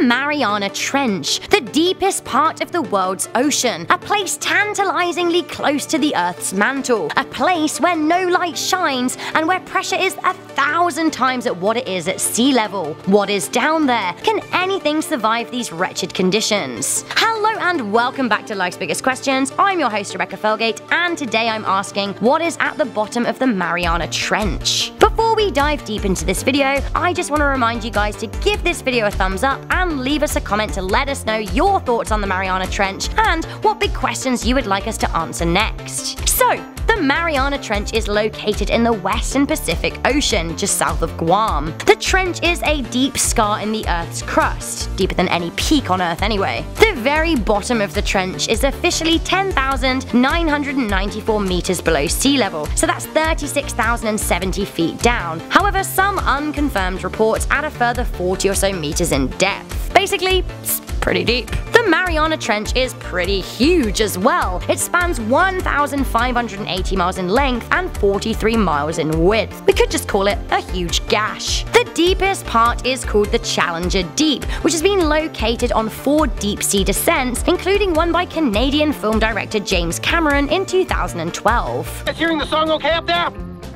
Mariana Trench, the deepest part of the world's ocean, a place tantalizingly close to the Earth's mantle, a place where no light shines and where pressure is 1,000 times at what it is at sea level. What is down there? Can anything survive these wretched conditions? Hello and welcome back to Life's Biggest Questions. I'm your host Rebecca Felgate, and today I'm asking what is at the bottom of the Mariana Trench. Before we dive deep into this video, I just want to remind you guys to give this video a thumbs up and leave us a comment to let us know your thoughts on the Mariana Trench and what big questions you would like us to answer next. So, the Mariana Trench is located in the western Pacific Ocean, just south of Guam. The trench is a deep scar in the Earth's crust, deeper than any peak on Earth anyway. The very bottom of the trench is officially 10,994 meters below sea level, so that's 36,070 feet down. However, some unconfirmed reports add a further 40 or so meters in depth. Basically, it's pretty deep. The Mariana Trench is pretty huge as well. It spans 1,580 miles in length and 43 miles in width. We could just call it a huge gash. The deepest part is called the Challenger Deep, which has been located on 4 deep-sea descents, including one by Canadian film director James Cameron in 2012. Guys hearing the song okay up there?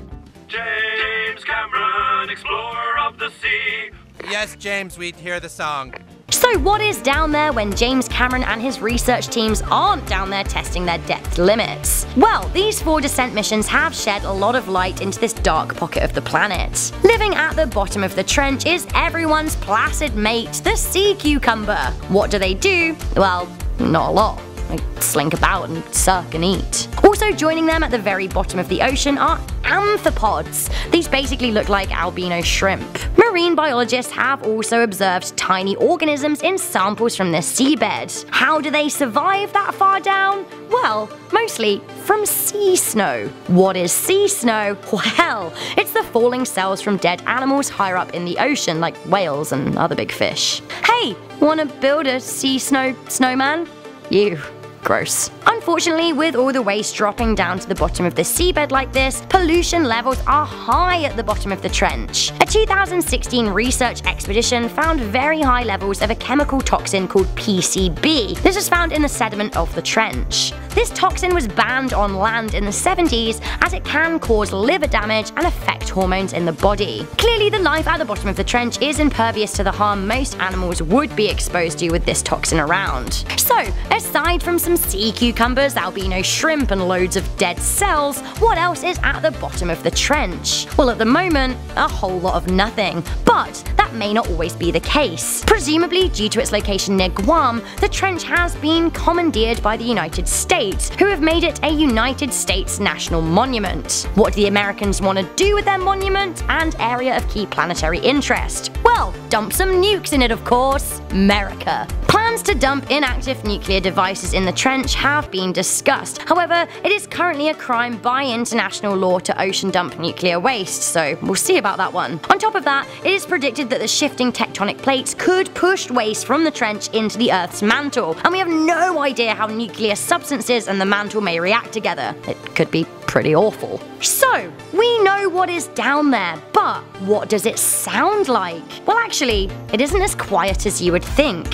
James Cameron, explorer of the sea. Yes, James, we'd hear the song. So what is down there when James Cameron and his research teams aren't down there testing their depth limits? Well, these 4 descent missions have shed a lot of light into this dark pocket of the planet. Living at the bottom of the trench is everyone's placid mate, the sea cucumber. What do? Well, not a lot. They slink about and suck and eat. Also joining them at the very bottom of the ocean are amphipods. These basically look like albino shrimp. Marine biologists have also observed tiny organisms in samples from the seabed. How do they survive that far down? Well, mostly from sea snow. What is sea snow? Well, it's the falling cells from dead animals higher up in the ocean, like whales and other big fish. Hey, wanna build a sea snowman? You. Gross. Unfortunately, with all the waste dropping down to the bottom of the seabed like this, pollution levels are high at the bottom of the trench. A 2016 research expedition found very high levels of a chemical toxin called PCB. This was found in the sediment of the trench. This toxin was banned on land in the 70s as it can cause liver damage and affect hormones in the body. Clearly, the life at the bottom of the trench is impervious to the harm most animals would be exposed to with this toxin around. So, aside from some sea cucumbers, albino shrimp, and loads of dead cells, what else is at the bottom of the trench? Well, at the moment, a whole lot of nothing. But that may not always be the case. Presumably, due to its location near Guam, the trench has been commandeered by the United States, who have made it a United States National Monument. What do the Americans want to do with their monument and area of key planetary interest? Well, dump some nukes in it, of course. America. Plans to dump inactive nuclear devices in the trench have been discussed. However, it is currently a crime by international law to ocean dump nuclear waste, so we'll see about that one. On top of that, it is predicted that the shifting tectonic plates could push waste from the trench into the Earth's mantle, and we have no idea how nuclear substances and the mantle may react together. It could be pretty awful. So, we know what is down there, but what does it sound like? Well, actually, it isn't as quiet as you would think.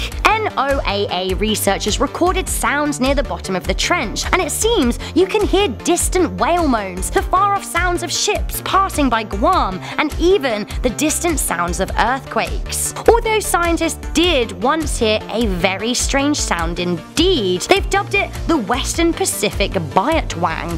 NOAA researchers recorded sounds near the bottom of the trench, and it seems you can hear distant whale moans, the far-off sounds of ships passing by Guam, and even the distant sounds of earthquakes. Although scientists did once hear a very strange sound indeed, they've dubbed it the Western Pacific Biotwang.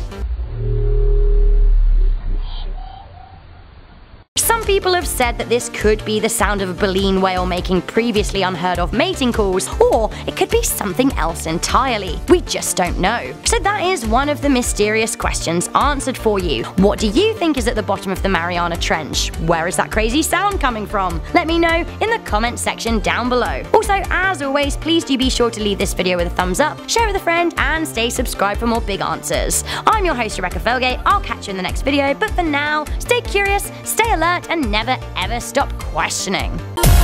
Some people have said that this could be the sound of a baleen whale making previously unheard of mating calls, or it could be something else entirely. We just don't know. So that is one of the mysterious questions answered for you. What do you think is at the bottom of the Mariana Trench? Where is that crazy sound coming from? Let me know in the comment section down below. Also, as always, please do be sure to leave this video with a thumbs up, share with a friend, and stay subscribed for more big answers. I'm your host Rebecca Felgate. I'll catch you in the next video, but for now, stay curious, stay alert, and never ever stop questioning.